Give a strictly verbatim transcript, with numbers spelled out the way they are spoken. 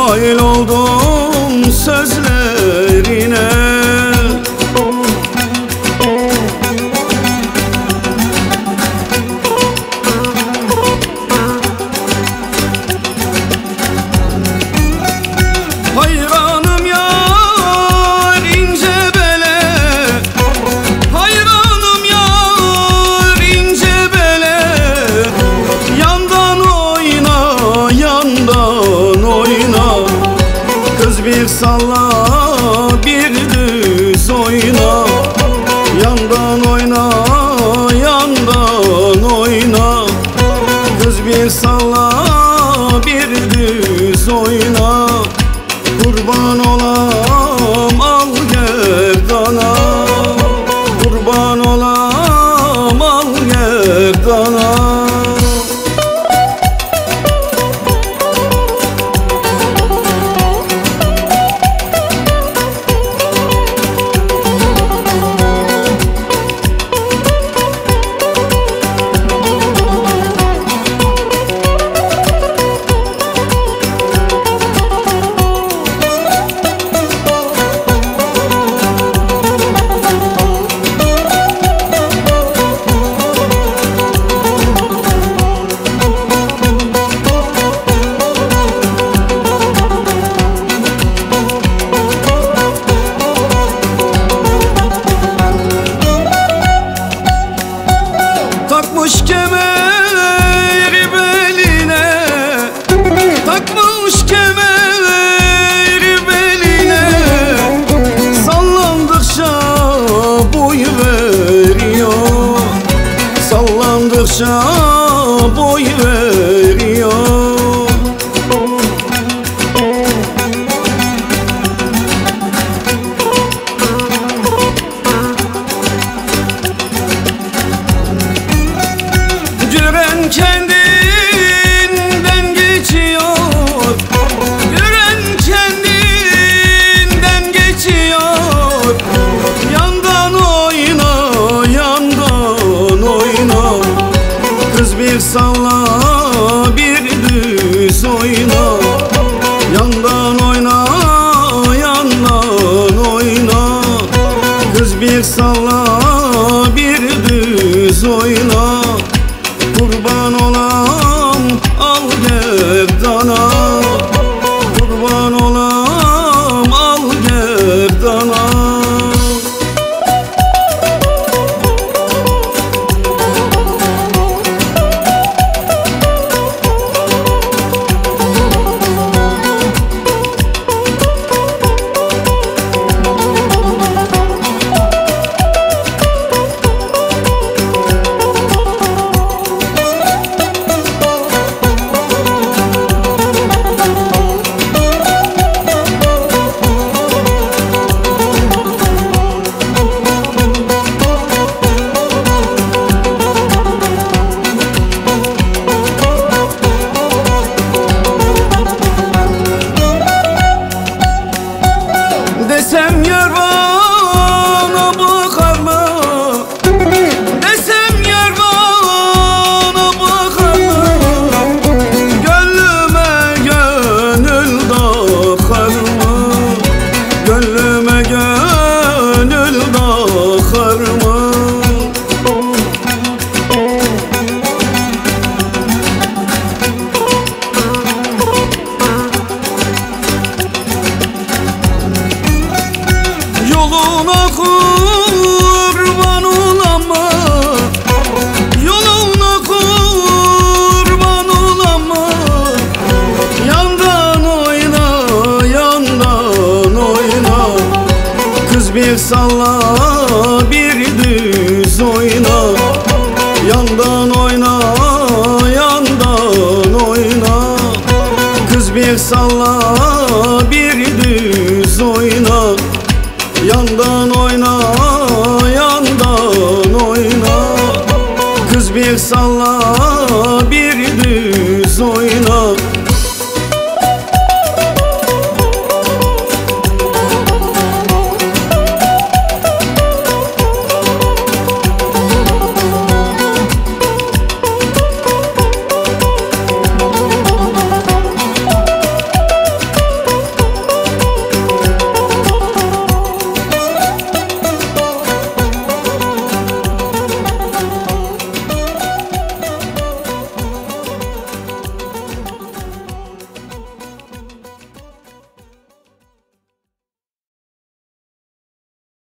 nail oldum sözlerine. Hayranım yar ince bele, hayranım yar ince bele. Yandan oyna, yandan oyna, kız bir salla bir düz oyna. Yandan oyna, yandan oyna, kız bir salla bir düz oyna. Kurban olam al gerdana, kurban olam al gerdana. Takmış kemeri beline, takmış kemeri beline. Sallandıkça boy veriyor, sallandıkça boy veriyor. Gören kendinden geçiyor, gören kendinden geçiyor. Yandan oyna, yandan oyna, kız bir salla bir düz oyna. Yandan oyna, yandan oyna, kız bir salla bir düz oyna. Kurban olam al gerdana, kurban olam al gerdana. Desem yar bana bakar mı? Desem yar bana bakar mı? Gönlüme gönül takar mı? Gönlüme gönül takar mı? Yoluna kurban olamam, yoluna kurban olamam. Yandan oyna, yandan oyna, kız bir salla bir düz oyna. Yandan oyna, yandan oyna, kız bir salla bir düz oyna. Yandan oyna, yandan oyna, kız bir salla